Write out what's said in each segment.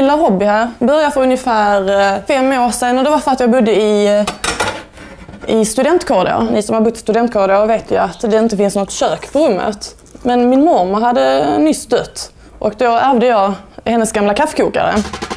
lilla hobby här. Började för ungefär 5 år sedan och det var för att jag bodde i studentkorridor. Ni som har bott i studentkorridor vet ju att det inte finns något kök på rummet. Men min mormor hade nyss dött och då ärvde jag hennes gamla kaffekokare.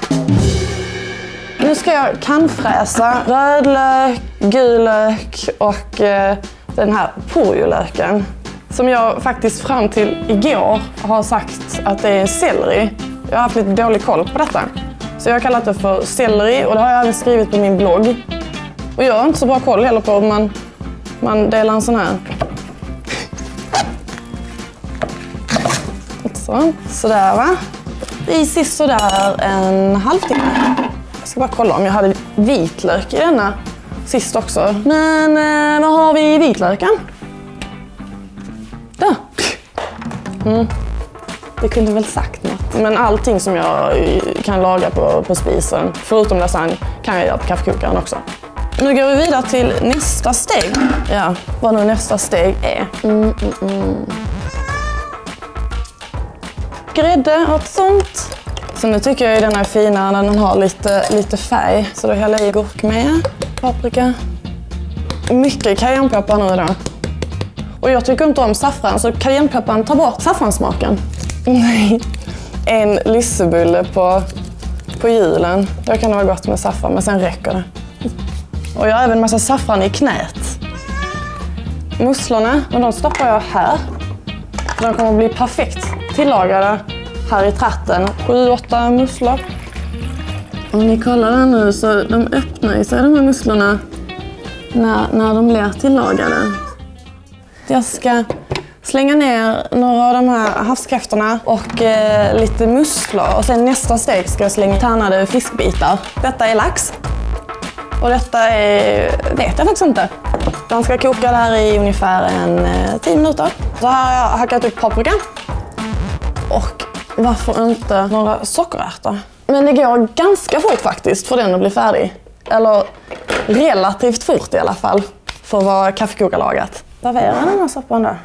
Nu ska jag kannfräsa rödlök, gul lök och den här purjolöken. Som jag faktiskt fram till igår har sagt att det är selleri. Jag har haft lite dålig koll på detta. Så jag har kallat det för selleri och det har jag även skrivit på min blogg. Och jag har inte så bra koll heller på om man delar en sån här. Sådär va. I sist sådär en halvtimme. Jag ska bara kolla om jag hade vitlök i denna sist också. Men vad har vi i vitlöken? Där. Det kunde väl sagt något. Men allting som jag kan laga på spisen, förutom lasagne, kan jag göra på kaffekokaren också. Nu går vi vidare till nästa steg. Ja, vad nu nästa steg är. Grädde och sånt. Så nu tycker jag den är finare när den har lite färg. Så då häller jag i gurkmeja, paprika. Mycket cayennepeppar nu då. Och jag tycker inte om saffran så cayennepepparn tar bort saffransmaken. En lissebulle på julen. Då kan det vara gott med saffran men sen räcker det. Och jag har även en massa saffran i knät. Musslorna, och de stoppar jag här. De kommer att bli perfekt tillagade här i tratten. 7-8 musslor. Om ni kollar där nu så de öppnar sig de här musslorna när de blir tillagade. Jag ska slänga ner några av de här havskräftorna och lite musslor. Och sen nästa steg ska jag slänga tärnade fiskbitar. Detta är lax. Och detta vet jag faktiskt inte. Den ska koka där i ungefär 10 minuter. Så här har jag hackat upp paprika. Och varför inte några sockerärtor? Men det går ganska fort faktiskt för den att bli färdig. Eller relativt fort i alla fall. För att vara kaffekokarlagat. Servera den här soppan där.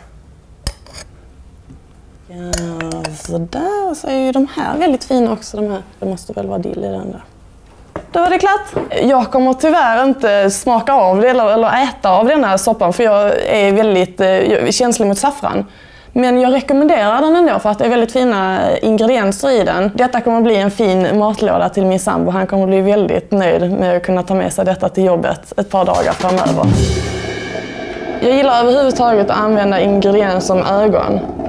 Ja, sådär. Så är ju de här väldigt fina också. De här. Det måste väl vara dill i den där. Då var det klart. Jag kommer tyvärr inte smaka av det eller äta av den här soppan för jag är väldigt känslig mot saffran. Men jag rekommenderar den ändå för att det är väldigt fina ingredienser i den. Detta kommer att bli en fin matlåda till min sambo. Han kommer att bli väldigt nöjd med att kunna ta med sig detta till jobbet ett par dagar framöver. Jag gillar överhuvudtaget att använda ingredienser som ögon.